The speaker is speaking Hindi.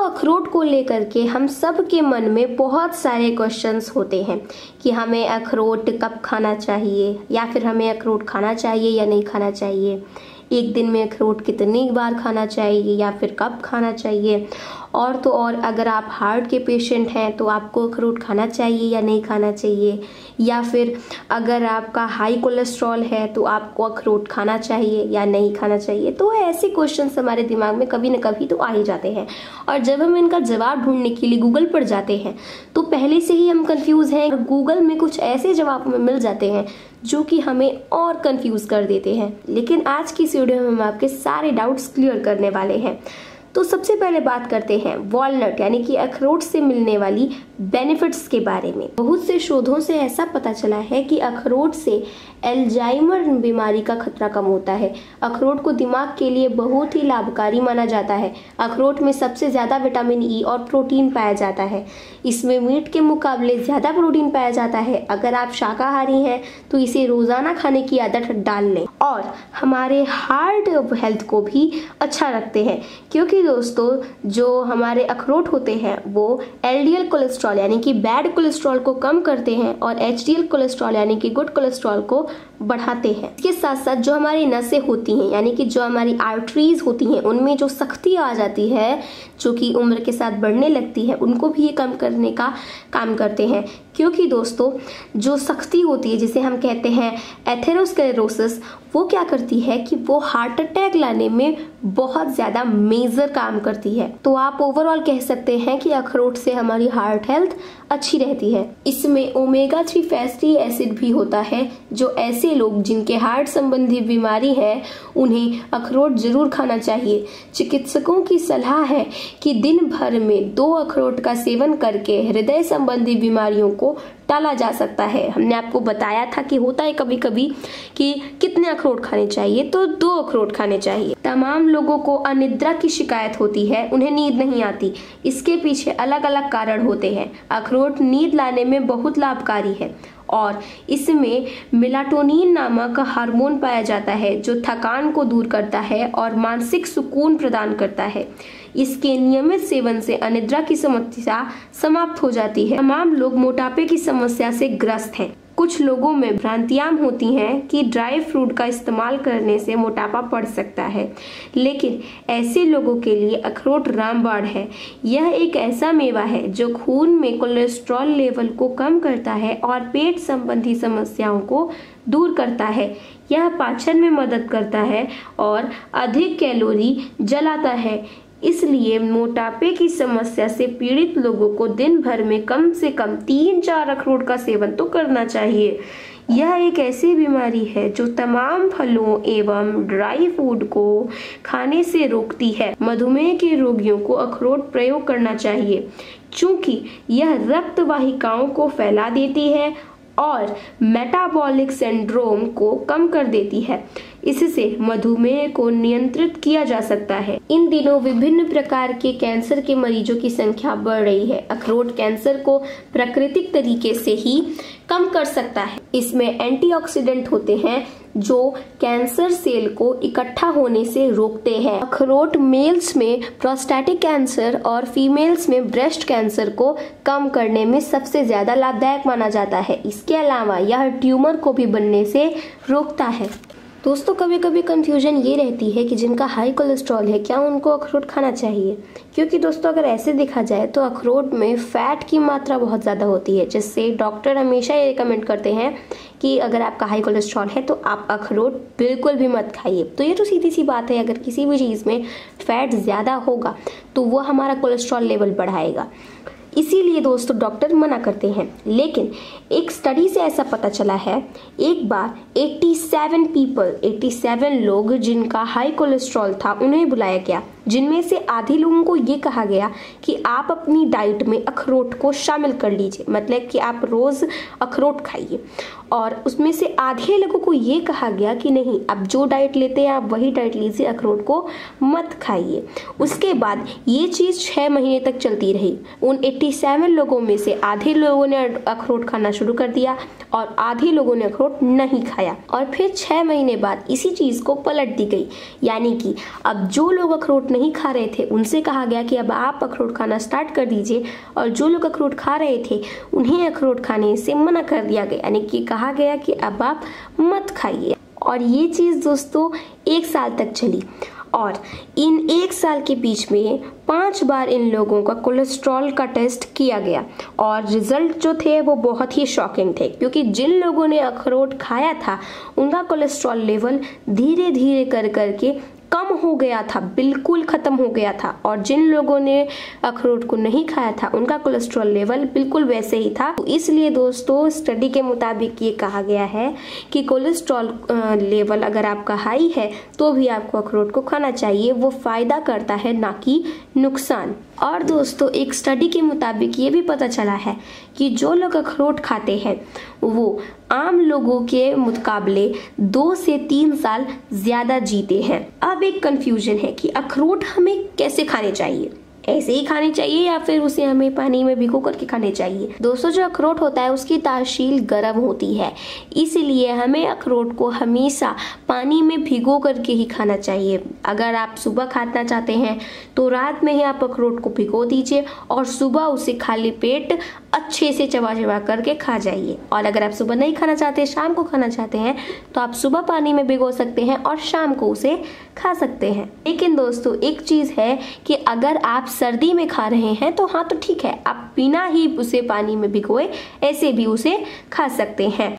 अखरोट को लेकर के हम सब के मन में बहुत सारे क्वेश्चंस होते हैं कि हमें अखरोट कब खाना चाहिए, या फिर हमें अखरोट खाना चाहिए या नहीं खाना चाहिए, एक दिन में अखरोट कितनी बार खाना चाहिए या फिर कब खाना चाहिए। और तो और अगर आप हार्ट के पेशेंट हैं तो आपको अखरोट खाना चाहिए या नहीं खाना चाहिए, या फिर अगर आपका हाई कोलेस्ट्रॉल है तो आपको अखरोट खाना चाहिए या नहीं खाना चाहिए। तो ऐसे क्वेश्चंस हमारे दिमाग में कभी न कभी तो आ ही जाते हैं, और जब हम इनका जवाब ढूंढने के लिए गूगल पर जाते हैं तो पहले से ही हम कंफ्यूज हैं, और गूगल में कुछ ऐसे जवाब हमें मिल जाते हैं जो कि हमें और कंफ्यूज कर देते हैं। लेकिन आज की इस वीडियो में हम आपके सारे डाउट्स क्लियर करने वाले हैं। तो सबसे पहले बात करते हैं वॉलनट यानी कि अखरोट से मिलने वाली बेनिफिट्स के बारे में। बहुत से शोधों से ऐसा पता चला है कि अखरोट से एल्जाइमर बीमारी का खतरा कम होता है। अखरोट को दिमाग के लिए बहुत ही लाभकारी माना जाता है। अखरोट में सबसे ज्यादा विटामिन ई और प्रोटीन पाया जाता है। इसमें मीट के मुकाबले ज्यादा प्रोटीन पाया जाता है। अगर आप शाकाहारी हैं तो इसे रोजाना खाने की आदत डाल लें, और हमारे हार्ट हेल्थ को भी अच्छा रखते हैं, क्योंकि दोस्तों जो हमारे अखरोट होते हैं वो एलडीएल कोलेस्ट्रॉल यानी कि बैड कोलेस्ट्रॉल को कम करते हैं और एचडीएल कोलेस्ट्रॉल यानी कि गुड कोलेस्ट्रॉल को बढ़ाते हैं। इसके साथ साथ जो हमारी नसें होती हैं यानी कि जो हमारी आर्टरीज होती हैं उनमें जो सख्ती आ जाती है जो कि उम्र के साथ बढ़ने लगती है, उनको भी ये कम करने का काम करते हैं। क्योंकि दोस्तों जो सख्ती होती है जिसे हम कहते हैं एथेरोस्क्लेरोसिस, वो क्या करती है कि वो हार्ट अटैक लाने में बहुत ज्यादा मेजर काम करती है। तो आप ओवरऑल कह सकते हैं कि अखरोट से हमारी हार्ट हेल्थ अच्छी रहती है। इसमें ओमेगा 3 फैटी एसिड भी होता है, जो ऐसे लोग जिनके हार्ट संबंधी बीमारी है उन्हें अखरोट जरूर खाना चाहिए। चिकित्सकों की सलाह है कि दिन भर में 2 अखरोट का सेवन करके हृदय संबंधी बीमारियों को टाला जा सकता है। हमने आपको बताया था कि होता है कभी कभी कि कितने अखरोट खाने चाहिए, तो 2 अखरोट खाने चाहिए। तमाम लोगों को अनिद्रा की शिकायत होती है, उन्हें नींद नहीं आती। इसके पीछे अलग अलग कारण होते हैं। अखरोट नींद लाने में बहुत लाभकारी है और इसमें मेलाटोनिन नामक हार्मोन पाया जाता है जो थकान को दूर करता है और मानसिक सुकून प्रदान करता है। इसके नियमित सेवन से अनिद्रा की समस्या समाप्त हो जाती है। तमाम लोग मोटापे की समस्या से ग्रस्त हैं। कुछ लोगों में भ्रांतियां होती हैं कि ड्राई फ्रूट का इस्तेमाल करने से मोटापा बढ़ सकता है, लेकिन ऐसे लोगों के लिए अखरोट रामबाण है। यह एक ऐसा मेवा है जो खून में कोलेस्ट्रॉल लेवल को कम करता है और पेट संबंधी समस्याओं को दूर करता है। यह पाचन में मदद करता है और अधिक कैलोरी जलाता है। इसलिए मोटापे की समस्या से पीड़ित लोगों को दिन भर में कम से कम 3-4 अखरोट का सेवन तो करना चाहिए। यह एक ऐसी बीमारी है जो तमाम फलों एवं ड्राई फूड को खाने से रोकती है। मधुमेह के रोगियों को अखरोट प्रयोग करना चाहिए, क्योंकि यह रक्त वाहिकाओं को फैला देती है और मेटाबॉलिक सिंड्रोम को कम कर देती है। इससे मधुमेह को नियंत्रित किया जा सकता है। इन दिनों विभिन्न प्रकार के कैंसर के मरीजों की संख्या बढ़ रही है। अखरोट कैंसर को प्राकृतिक तरीके से ही कम कर सकता है। इसमें एंटीऑक्सीडेंट होते हैं जो कैंसर सेल को इकट्ठा होने से रोकते हैं। अखरोट मेल्स में प्रोस्टेटिक कैंसर और फीमेल्स में ब्रेस्ट कैंसर को कम करने में सबसे ज्यादा लाभदायक माना जाता है। इसके अलावा यह ट्यूमर को भी बनने से रोकता है। दोस्तों कभी कभी कंफ्यूजन ये रहती है कि जिनका हाई कोलेस्ट्रॉल है क्या उनको अखरोट खाना चाहिए, क्योंकि दोस्तों अगर ऐसे देखा जाए तो अखरोट में फैट की मात्रा बहुत ज़्यादा होती है, जिससे डॉक्टर हमेशा ये रिकमेंड करते हैं कि अगर आपका हाई कोलेस्ट्रॉल है तो आप अखरोट बिल्कुल भी मत खाइए। तो ये तो सीधी सी बात है, अगर किसी भी चीज़ में फैट ज़्यादा होगा तो वो हमारा कोलेस्ट्रॉल लेवल बढ़ाएगा, इसीलिए दोस्तों डॉक्टर मना करते हैं। लेकिन एक स्टडी से ऐसा पता चला है, एक बार 87 लोग जिनका हाई कोलेस्ट्रॉल था उन्हें बुलाया गया, जिनमें से आधे लोगों को ये कहा गया कि आप अपनी डाइट में अखरोट को शामिल कर लीजिए, मतलब कि आप रोज अखरोट खाइए। और उसमें से आधे लोगों को ये कहा गया कि नहीं, आप जो डाइट लेते हैं आप वही डाइट लीजिए, अखरोट को मत खाइए। उसके बाद ये चीज़ 6 महीने तक चलती रही। उन 87 लोगों में से आधे लोगों ने अखरोट खाना शुरू कर दिया और आधे लोगों ने अखरोट नहीं खाया, और फिर 6 महीने बाद इसी चीज़ को पलट दी गई, यानी कि अब जो लोग अखरोट नहीं खा रहे थे उनसे कहा गया कि अब आप अखरोट खाना स्टार्ट कर दीजिए, और जो लोग अखरोट खा रहे थे उन्हें अखरोट खाने से मना कर दिया गया, यानी कि कहा गया कि अब आप मत खाइए। और ये चीज़ दोस्तों 1 साल तक चली, और इन 1 साल के बीच में 5 बार इन लोगों का कोलेस्ट्रॉल का टेस्ट किया गया, और रिजल्ट जो थे वो बहुत ही शॉकिंग थे, क्योंकि जिन लोगों ने अखरोट खाया था उनका कोलेस्ट्रॉल लेवल धीरे धीरे कर करके कम हो गया था, बिल्कुल खत्म हो गया था, और जिन लोगों ने अखरोट को नहीं खाया था उनका कोलेस्ट्रॉल लेवल बिल्कुल वैसे ही था। तो इसलिए दोस्तों स्टडी के मुताबिक ये कहा गया है कि कोलेस्ट्रॉल लेवल अगर आपका हाई है तो भी आपको अखरोट को खाना चाहिए, वो फायदा करता है ना कि नुकसान। और दोस्तों एक स्टडी के मुताबिक ये भी पता चला है कि जो लोग अखरोट खाते हैं वो आम लोगों के मुकाबले 2 से 3 साल ज्यादा जीते हैं। अब एक कंफ्यूजन है कि अखरोट हमें कैसे खाने चाहिए, ऐसे ही खाने चाहिए या फिर उसे हमें पानी में भिगो करके खाने चाहिए। दोस्तों जो अखरोट होता है उसकी तासीर गर्म होती है, इसलिए हमें अखरोट को हमेशा पानी में भिगो करके ही खाना चाहिए। अगर आप सुबह खाना चाहते हैं तो रात में ही आप अखरोट को भिगो दीजिए और सुबह उसे खाली पेट अच्छे से चबा चबा करके खा जाइए। और अगर आप सुबह नहीं खाना चाहते, शाम को खाना चाहते हैं, तो आप सुबह पानी में भिगो सकते हैं और शाम को उसे खा सकते हैं। लेकिन दोस्तों एक चीज है कि अगर आप सर्दी में खा रहे हैं तो हाँ तो ठीक है, आप बिना ही उसे पानी में भिगोए ऐसे भी उसे खा सकते हैं।